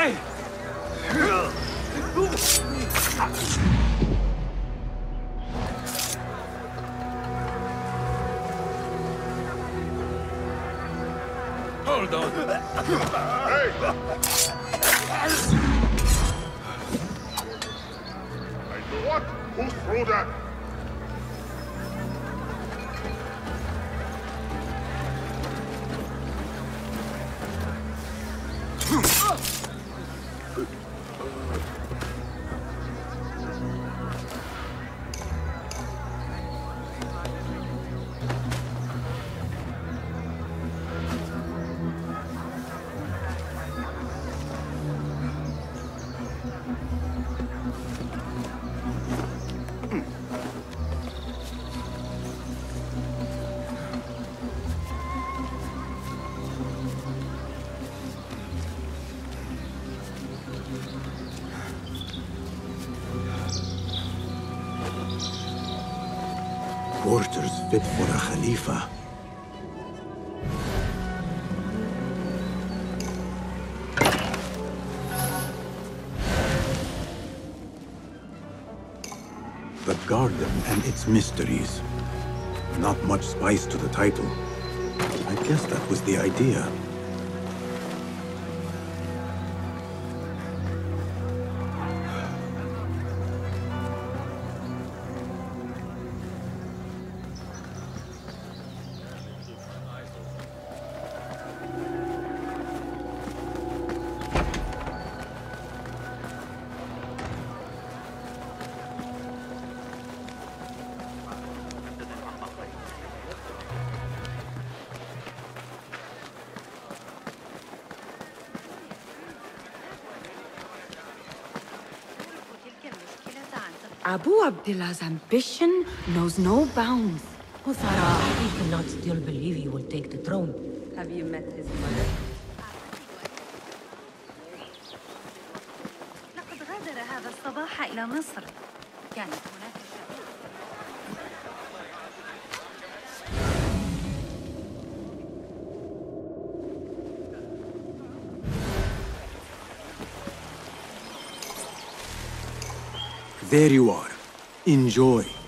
Hold on. Hey! What? Who threw that? Quarters fit for a Khalifa. The garden and its mysteries. Not much spice to the title. I guess that was the idea. Abu Abdullah's ambition knows no bounds. Uthara, he cannot still believe he will take the throne. Have you met his mother? لقد غادر هذا الصباح إلى مصر. كانت هناك There you are. Enjoy.